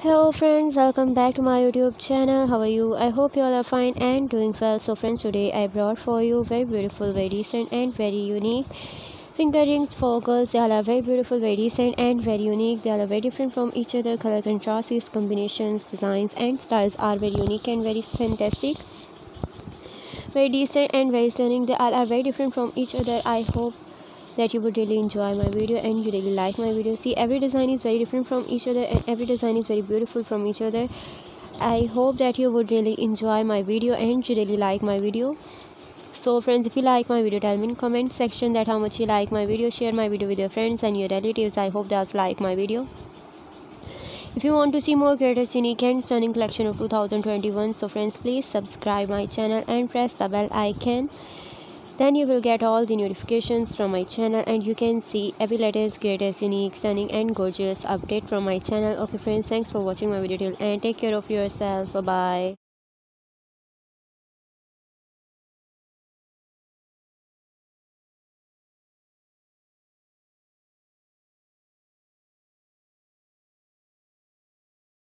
Hello friends, welcome back to my YouTube channel. How are you? I hope you all are fine and doing well. So friends, today I brought for you very beautiful, very decent and very unique finger rings for girls. They all are very beautiful, very decent and very unique. They all are very different from each other. Color contrasts, combinations, designs and styles are very unique and very fantastic, very decent and very stunning. They all are very different from each other. I hope that you would really enjoy my video and you really like my video. See, every design is very different from each other and every design is very beautiful from each other. I hope that you would really enjoy my video and you really like my video. So friends, if you like my video, tell me in comment section that how much you like my video. Share my video with your friends and your relatives. I hope that's like my video. If you want to see more greatest, unique and stunning collection of 2021, so friends, please subscribe my channel and press the bell icon. Then you will get all the notifications from my channel and you can see every latest, greatest, unique, stunning and gorgeous update from my channel. Okay friends, thanks for watching my video till and take care of yourself. Bye bye.